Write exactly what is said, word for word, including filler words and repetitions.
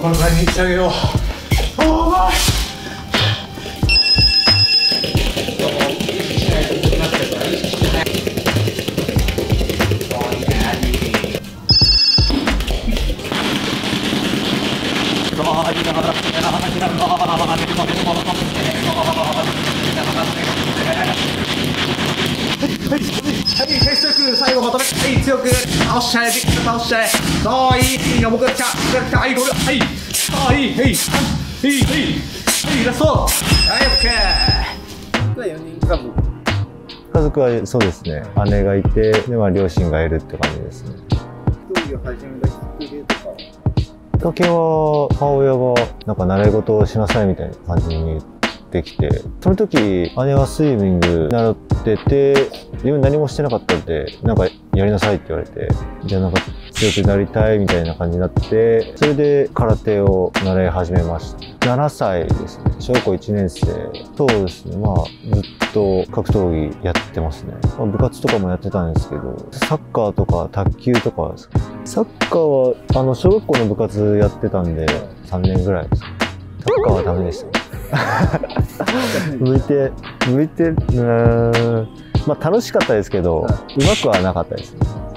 このぐらいにしてあげよう。おーい。はい、フェイストック最後まとめ、はい、強く倒しちゃえ、ビッグ倒しちゃえ。さあ、いい、いいよ、僕が来た、僕が来た、はい、ゴール、はい、さあ、いい、はい、はい、はい、はい、ラスト、はい、オッケー。よにん家族。 家族はそうですね、姉がいて、で、まあ、両親がいるって感じですね。 競技を始めたきっかけとか。 きっかけは、母親が、なんか習い事をしなさいみたいな感じに言ってきて、その時、姉はスイミング習ってて、自分何もしてなかったんで、なんかやりなさいって言われて、じゃあなんか強くなりたいみたいな感じになって、それで空手を習い始めました。ななさいですね。小学校いちねん生。そうですね。まあ、ずっと格闘技やってますね。まあ、部活とかもやってたんですけど、サッカーとか卓球とかですかね。サッカーは、あの、小学校の部活やってたんで、さんねんぐらいです。サッカーはダメでしたね。向いて、向いて、うーん。まあ楽しかったですけど、うまくはなかったですね。